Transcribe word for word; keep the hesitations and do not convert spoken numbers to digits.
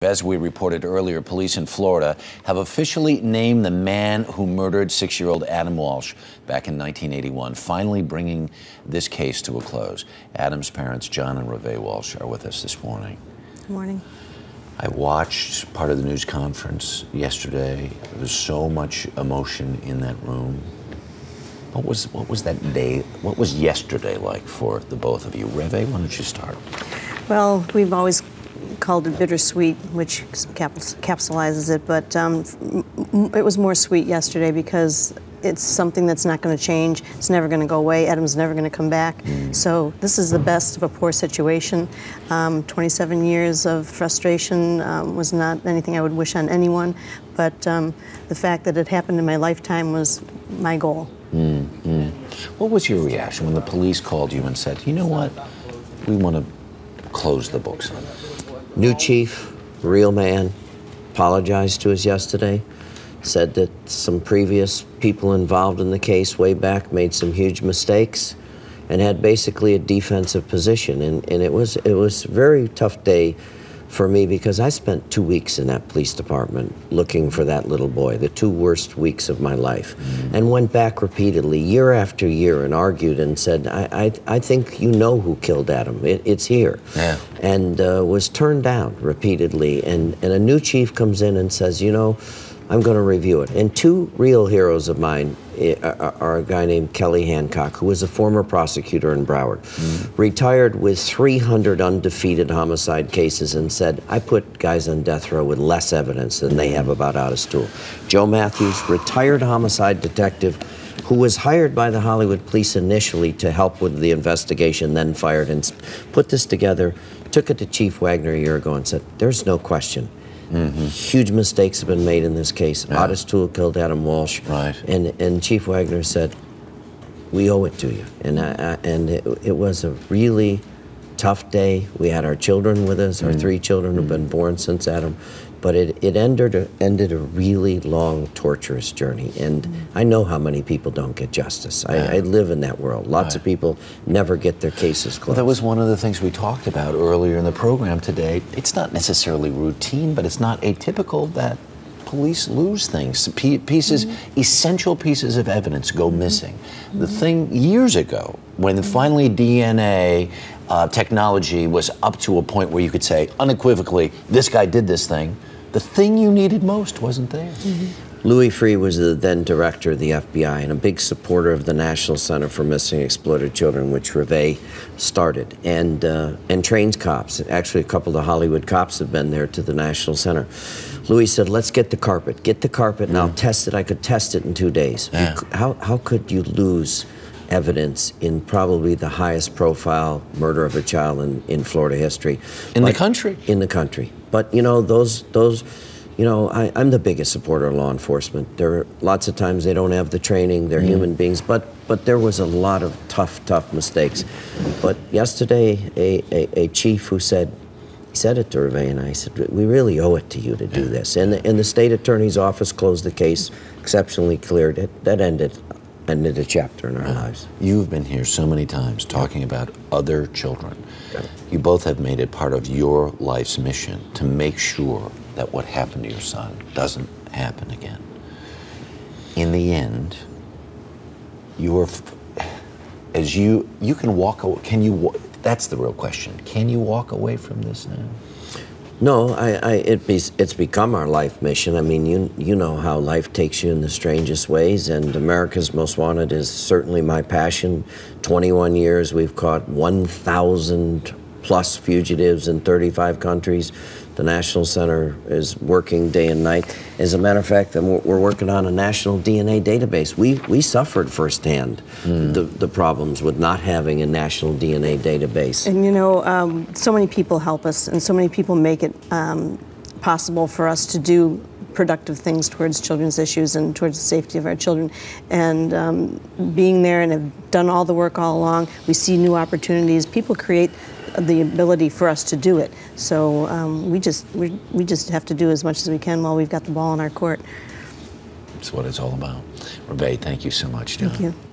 As we reported earlier, police in Florida have officially named the man who murdered six-year-old Adam Walsh back in nineteen eighty-one, finally bringing this case to a close. Adam's parents, John and Reve Walsh, are with us this morning. Good morning. I watched part of the news conference yesterday. There was so much emotion in that room. What was, what was that day, what was yesterday like for the both of you? Reve, why don't you start? Well, we've always called it bittersweet, which capsulizes it, but um, it was more sweet yesterday because it's something that's not going to change. It's never going to go away. Adam's never going to come back. Mm. So this is the best of a poor situation. Um, twenty-seven years of frustration um, was not anything I would wish on anyone, but um, the fact that it happened in my lifetime was my goal. Mm, mm. What was your reaction when the police called you and said, you know what, we want to close the books on this? New chief, real man, apologized to us yesterday, said that some previous people involved in the case way back made some huge mistakes and had basically a defensive position. And, and it was it was a very tough day for me because I spent two weeks in that police department looking for that little boy, the two worst weeks of my life, mm-hmm. and went back repeatedly year after year and argued and said, I, I, I think you know who killed Adam. It, it's here. Yeah. And uh, was turned down repeatedly. And, and a new chief comes in and says, you know, I'm going to review it. And two real heroes of mine are, are a guy named Kelly Hancock, who was a former prosecutor in Broward, mm-hmm. retired with three hundred undefeated homicide cases and said, I put guys on death row with less evidence than they have about out of stool. Joe Matthews, retired homicide detective, who was hired by the Hollywood police initially to help with the investigation, then fired and put this together, took it to Chief Wagner a year ago and said, there's no question. Mm-hmm. Huge mistakes have been made in this case. Yeah. Otis Toole killed Adam Walsh. Right. And, and Chief Wagner said, we owe it to you. And, I, I, and it, it was a really tough day. We had our children with us, our mm-hmm. three children who've been born since Adam. But it, it ended, a, ended a really long, torturous journey. And mm-hmm. I know how many people don't get justice. Yeah. I, I live in that world. Lots right. of people never get their cases closed. Well, that was one of the things we talked about earlier in the program today. It's not necessarily routine, but it's not atypical that police lose things. Pieces, mm-hmm. essential pieces of evidence go mm-hmm. missing. Mm-hmm. The thing years ago, when mm-hmm. finally D N A uh, technology was up to a point where you could say unequivocally, this guy did this thing, the thing you needed most wasn't there. Mm-hmm. Louis Freeh was the then director of the F B I and a big supporter of the National Center for Missing and Exploited Children, which Reve started, and uh, and trains cops. Actually, a couple of the Hollywood cops have been there to the National Center. Louis said, let's get the carpet. Get the carpet and mm. I'll test it. I could test it in two days. Yeah. How, how could you lose evidence in probably the highest profile murder of a child in, in Florida history? In but, the country? In the country. But, you know, those, those you know, I, I'm the biggest supporter of law enforcement. There are lots of times they don't have the training, they're mm. human beings, but, but there was a lot of tough, tough mistakes. But yesterday, a, a, a chief who said, he said it to Reve and I said, we really owe it to you to do this. And the, and the state attorney's office closed the case, exceptionally cleared it. That ended, ended a chapter in our yeah. lives. You've been here so many times talking about other children. Yeah. You both have made it part of your life's mission to make sure that what happened to your son doesn't happen again. In the end, you're, as you, you can walk away, can you, that's the real question. Can you walk away from this now? No, I, I, it be, it's become our life mission. I mean, you, you know how life takes you in the strangest ways, and America's Most Wanted is certainly my passion. twenty-one years, we've caught one thousand plus fugitives in thirty-five countries. The National Center is working day and night. As a matter of fact, we're working on a national D N A database. We, we suffered firsthand mm. the, the problems with not having a national D N A database. And you know, um, so many people help us, and so many people make it um, possible for us to do productive things towards children's issues and towards the safety of our children. And um, being there and have done all the work all along, we see new opportunities. People create the ability for us to do it. So um, we just we, we just have to do as much as we can while we've got the ball in our court. That's what it's all about. Reve, thank you so much, John. Thank you.